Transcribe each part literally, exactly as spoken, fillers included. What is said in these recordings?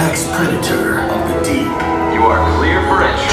apex predator of the deep. You are clear for entry.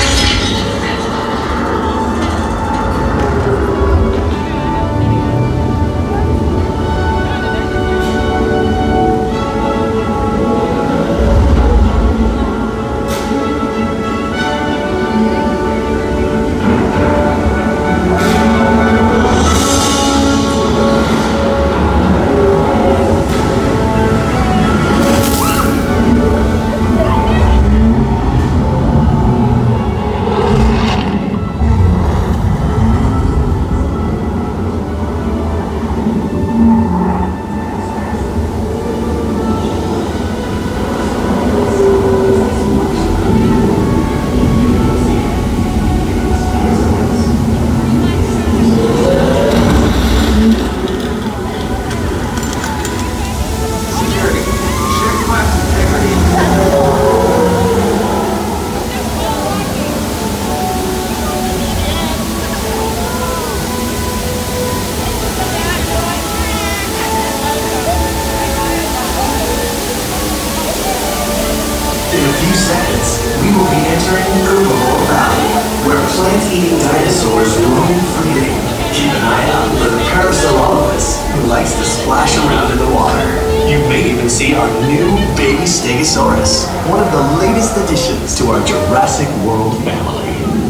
Plant-eating dinosaurs roam freely. Keep an eye out for the Parasaurolophus, who likes to splash around in the water. You may even see our new baby Stegosaurus, one of the latest additions to our Jurassic World family.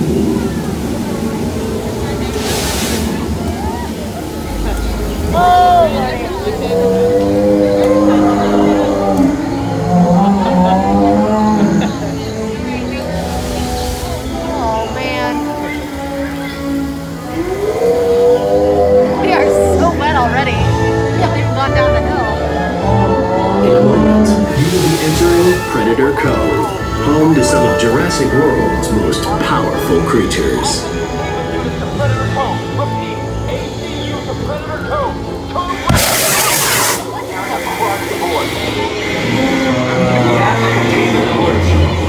Predator Cove, home to some of Jurassic World's most powerful creatures. Units to Predator Cove. Repeat. A C U to Predator Cove. Code across the board. We have to contain the course.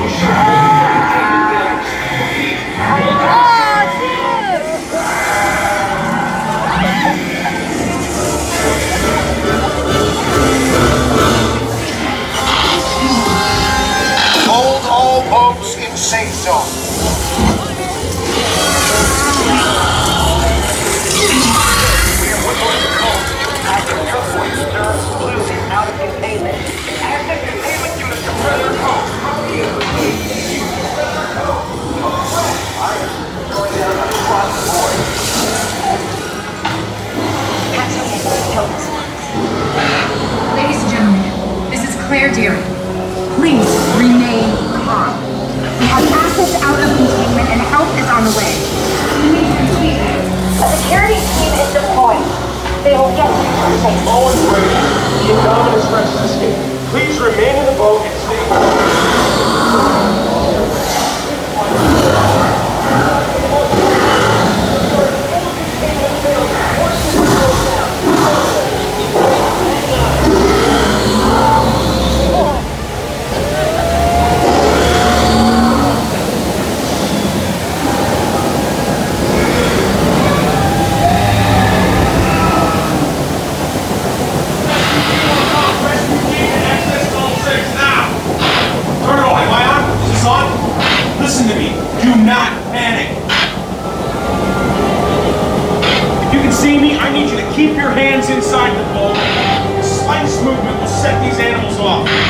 Hold all boats in safe zone. We have woodworked the cove to impact the truckways. Sir, Blue is out of containment. Active containment units to Predator Cove. Going down across the board. Ladies and gentlemen, this is Claire Deering. Please remain calm. We have assets out of containment and help is on the way. A security team is deployed. They will get you safe. Owen Fraser, the Indominus Rex has escaped. Please remain in the boat and stay. Listen to me. Do not panic. If you can see me, I need you to keep your hands inside the boat. The slightest movement will set these animals off.